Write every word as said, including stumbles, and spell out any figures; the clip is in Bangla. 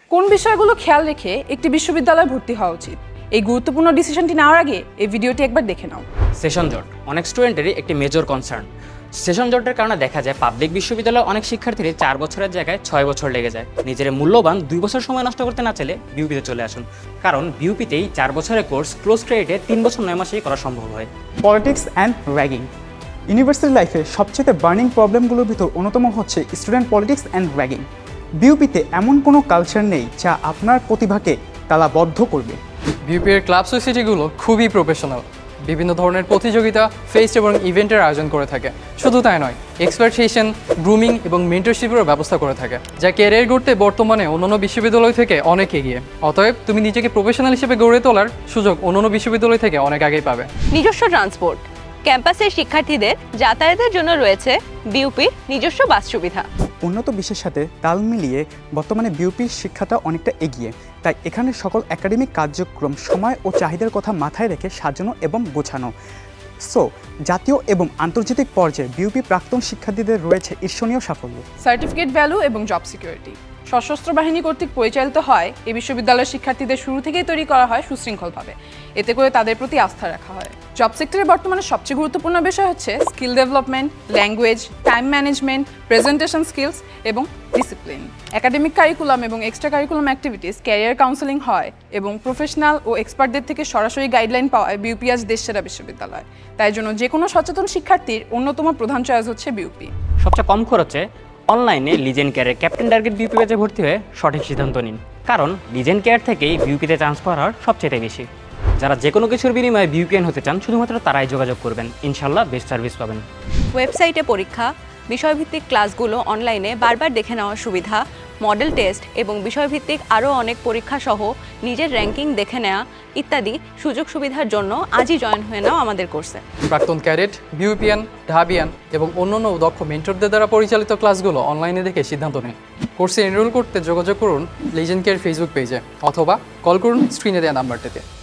কোন বিষয়গুলো খেয়াল রেখে একটি বিশ্ববিদ্যালয়ে ভর্তি হওয়া উচিত, এই গুরুত্বপূর্ণ ডিসিশনটি নেওয়ার আগে এই ভিডিওটি একবার দেখে নাও। সেশন জট অনেক স্টুডেন্টেরই একটি মেজর কনসার্ন। সেশন জটের কারণে দেখা যায় পাবলিক বিশ্ববিদ্যালয়ে অনেক শিক্ষার্থীর চার বছরের জায়গায় ছয় বছর লেগে যায়। নিজের মূল্যবান দুই বছর সময় নষ্ট করতে না চাইলে বিউপিতে চলে আসুন, কারণ বিউপিতেই চার বছরের কোর্স ক্লোজ ক্রেডিটে তিন বছর নয় মাসেই করা সম্ভব হয়। পলিটিক্স অ্যান্ড র্যাগিং ইউনিভার্সিটি লাইফে সবচেয়ে বার্নিং প্রবলেমগুলোর ভিতর অন্যতম হচ্ছে স্টুডেন্ট পলিটিক্স অ্যান্ড র্যাগিং। বিউপিতে এমন কোনো কালচার নেই যা আপনার প্রতিভাকে তালাবদ্ধ করবে। বিউপির ক্লাব সোসাইটিগুলো খুবই প্রফেশনাল, বিভিন্ন ধরনের প্রতিযোগিতা, ফেস্ট এবং ইভেন্টের আয়োজন করে থাকে। শুধু তাই নয়, এক্সপার্ট সেশন, গ্রুমিং এবং মেন্টরশিপেরও ব্যবস্থা করে থাকে, যা ক্যারিয়ার গড়তে বর্তমানে অন্যান্য বিশ্ববিদ্যালয় থেকে অনেক এগিয়ে। অতএব তুমি নিজেকে প্রফেশনাল হিসেবে গড়ে তোলার সুযোগ অন্যান্য বিশ্ববিদ্যালয় থেকে অনেক আগেই পাবে। নিজস্ব ট্রান্সপোর্ট, ক্যাম্পাসের শিক্ষার্থীদের যাতায়াতের জন্য রয়েছে বিউপির নিজস্ব বাস সুবিধা। উন্নত বিশ্বের সাথে তাল মিলিয়ে বর্তমানে বিউপির শিক্ষাটা অনেকটা এগিয়ে, তাই এখানে সকল একাডেমিক কার্যক্রম সময় ও চাহিদার কথা মাথায় রেখে সাজানো এবং গোছানো। সো জাতীয় এবং আন্তর্জাতিক পর্যায়ে বিউপি প্রাক্তন শিক্ষার্থীদের রয়েছে ঈর্ষণীয় সাফল্য। সার্টিফিকেট ভ্যালু এবং জব সিকিউরিটি সশস্ত্র বাহিনী কর্তৃক পরিচালিত হয়। এই বিশ্ববিদ্যালয়ের শিক্ষার্থীদের শুরু থেকেই তৈরি করা হয় সুশৃঙ্খলভাবে, এতে করে তাদের প্রতি আস্থা রাখা হয়। জব সেক্টরে বর্তমানে সবচেয়ে গুরুত্বপূর্ণ বিষয় হচ্ছে skill development, language, time management, presentation skills এবং ডিসিপ্লিন। একাডেমিক কারিকুলাম এবং extra curriculum activities, career counselling হয় এবং প্রফেশনাল ও এক্সপার্টদের থেকে সরাসরি গাইডলাইন পাওয়ায় বিউপি আজ দেশসেরা বিশ্ববিদ্যালয়। তাই জন্য যে কোনো সচেতন শিক্ষার্থীর অন্যতম প্রধান চয়েস হচ্ছে বিউপি। সবচেয়ে কম খরচে অনলাইনে লিজেন্ড কেয়ারের ক্যাপ্টেন টার্গেট বিউপি ব্যাচে ভর্তি হয়ে সঠিক সিদ্ধান্ত নিন, কারণ লিজেন্ড কেয়ার থেকেই বিউপিতে চান্স পাওয়ার হার সবচেয়ে বেশি। যারা যে কোনো কিছুর বিনিময়ে বিউপিএন হতে চান শুধুমাত্র তারাই যোগাযোগ করবেন, ইনশাল্লাহ বেস্ট সার্ভিস পাবেন। ওয়েবসাইটে পরীক্ষা, বিষয়ভিত্তিক ক্লাসগুলো অনলাইনে বারবার দেখে নেওয়ার সুবিধা, মডেল টেস্ট এবং বিষয়ভিত্তিক আরও অনেক পরীক্ষা সহ নিজের র্যাঙ্কিং দেখে নেওয়া ইত্যাদি সুযোগ সুবিধার জন্য আজই জয়েন হয়ে নাও আমাদের কোর্সে। প্রাক্তন ক্যাডেট, বিউপিএন, ঢাবিয়ান এবং অন্যান্য দক্ষ মেন্টরদের দ্বারা পরিচালিত ক্লাসগুলো অনলাইনে দেখে সিদ্ধান্ত নিন। কোর্সে এনরোল করতে যোগাযোগ করুন লিজেন্ড কেয়ার ফেসবুক পেজে অথবা কল করুন স্ক্রিনে দেওয়া নাম্বারটিতে।